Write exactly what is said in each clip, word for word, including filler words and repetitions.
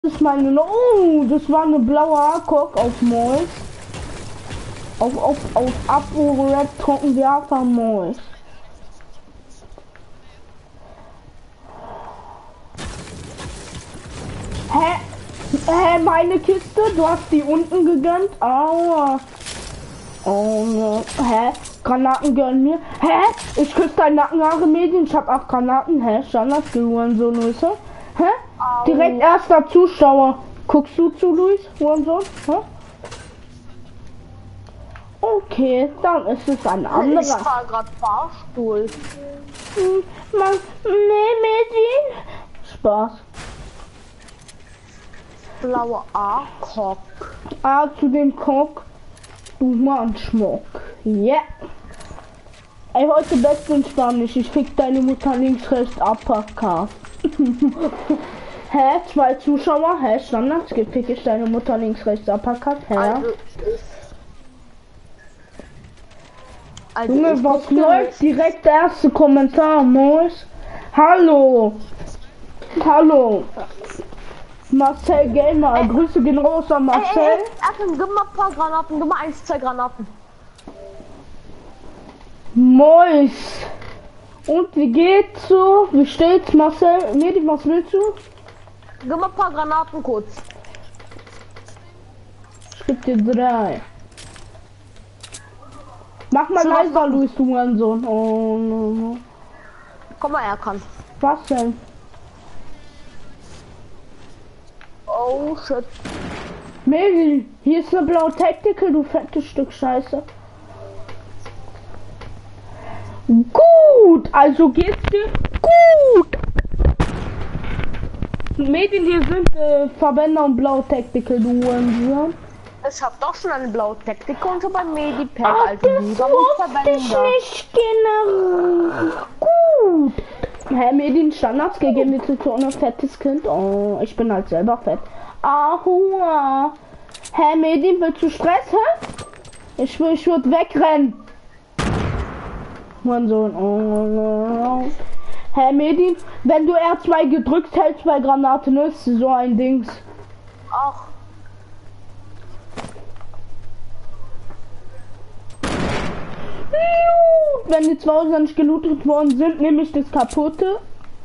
Das ist meine. Oh, das war eine blaue A-Cock auf Mois. Auf, auf, auf Abo-Red Trockenwerfer Mois. Hä? Hä, meine Kiste? Du hast die unten gegönnt? Aua. Oh no. Hä? Granaten gönnen mir? Hä? Ich küsse dein Nackenhaare Medien. Ich hab acht Granaten. Hä? Standard geworden so, Luis. Hä? Au. Direkt erster Zuschauer. Guckst du zu, Luis? Hurensohn? Hä? Okay, dann ist es ein anderer. Ich fahr grad Fahrstuhl. Hm, man, nee, Medien. Spaß. Blaue A-Cock. A zu dem Cock. Du Mann Schmuck. Yeah. Ey, heute best in Spanisch. Ich fick deine Mutter links, rechts, Uppercut. Hä? Zwei Zuschauer? Hä? Standard? Fick ich deine Mutter links, rechts, Uppercut? Hä? Also, also Junge, was läuft? Direkt der erste Kommentar, Mois. Hallo. Hallo. Marcel Gamer, ey, Grüße gehen raus an Marcel. Ey, ey, ey, gib mal ein paar Granaten, gib mal eins, zwei Granaten. Mois. Und wie geht's so? Wie steht's, Marcel? Medi, was willst du? Gib mal ein paar Granaten kurz. Ich geb dir drei. Mach mal leiser, Luis, du Sohn. Oh, no, no. Komm mal, er kann. Was denn? Oh shit. Medi, hier ist eine blaue Tactical, du fettes Stück Scheiße. Gut, also geht's dir gut. Medien hier sind äh, Verbänder und blaue Tactical, du Hurensohn. Ich hab doch schon eine blaue Tactical und so beim Medipack. Ach, also das wusste ich nicht genau. Gut. Hä, Medien Standards gegeben, mir zu so ein fettes Kind. Oh, ich bin halt selber fett. Ahua. Hä, Medien, willst du Stress, hä? Ich will, ich würde wegrennen. Mein Sohn. Oh, no. Hä, Medien, wenn du R zwei gedrückt hältst bei Granaten, ist so ein Dings. Ach. Wenn die zwei Häuser nicht gelootet worden sind, nehme ich das kaputte.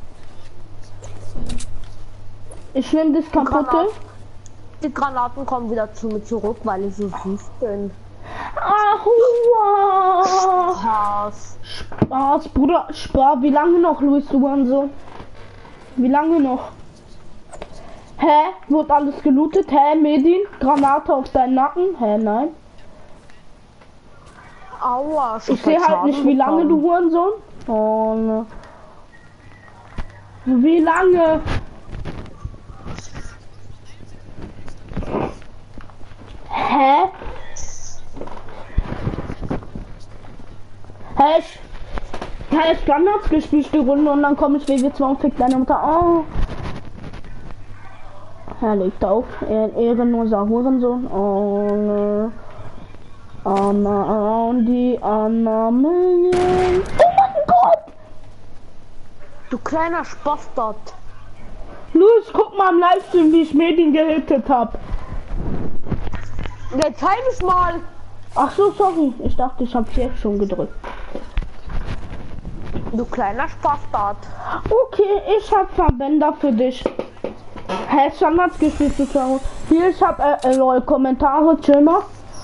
Ich nehme das kaputte. Granaten. Die Granaten kommen wieder zu mir zurück, weil ich so süß bin. Ach, wow. Spaß. Spaß, Bruder. Spaß. Wie lange noch, Luis, du und so? Wie lange noch? Hä? Wird alles gelootet? Hä, Medien? Granate auf deinen Nacken? Hä, nein. Aua, ich sehe halt nicht, wie lange du Hurensohn. Oh, ne. Wie lange? Hä? Hä? Ich, hä, ich Standards gespielt die Runde und dann komme ich W W zwei und fick deine Mutter. Oh. Er legt auf. Er ehrenloser Hurensohn. Oh, ne. Anna und die Anna Million. Oh mein Gott! Du kleiner Spastard. Luis, guck mal im Livestream, wie ich Medien gehittet hab. Ja, zeig es mal. Ach so, sorry. Ich dachte, ich hab's jetzt schon gedrückt. Du kleiner Spastard. Okay, ich hab Verbänder für dich. Hä, Standards gespielt, Zuschauer. Hier, ich hab äh, äh, Leute, Kommentare, chill mal.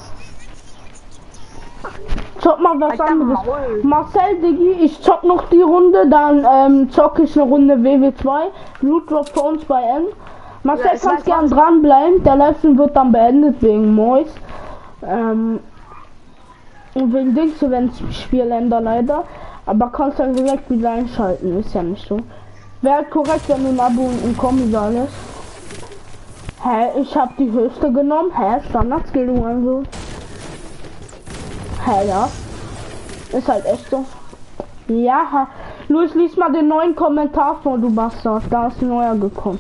Zock mal was Alter, anderes. Maul. Marcel, Diggi, ich zock noch die Runde, dann ähm, zock ich eine Runde W W zwei. Loot Drop für uns bei N. Marcel, Ja, kannst gern dranbleiben. Der Livestream wird dann beendet wegen Mois. Ähm, und wegen Dings Spielländer leider. Aber kannst dann direkt wieder einschalten, ist ja nicht so. Wäre korrekt, wenn du ein Abo und ein Kommi da lässt. Hä, ich hab die höchste genommen. Hä, Standardskillung also. Hä, ja. Ist halt echt so. Ja, Luis, lies mal den neuen Kommentar vor, du Bastard. Da ist ein neuer gekommen.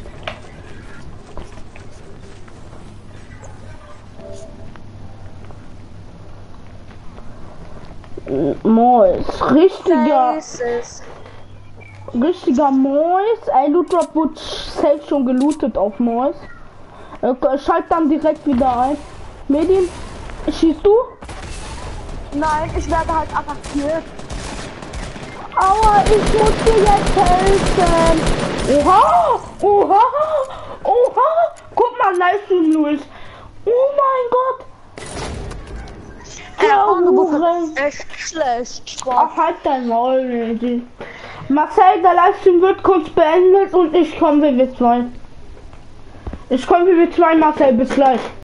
Mois, richtiger, richtiger Mois. Ey, Loot Drop wurde safe schon gelootet auf Mois. Okay, schalt dann direkt wieder ein. Medien, schießt du? Nein, ich werde halt attackiert. Aua, ich muss dir jetzt helfen. Oha, oha, oha. Guck mal, Livestream, Luis. Oh mein Gott. Ja, und du Huren. bist echt schlecht. Spaß. Ach, halt dein Maul, Medi. Marcel, der Livestream wird kurz beendet und ich komme W W zwei. Ich komme W W zwei, Marcel, bis gleich.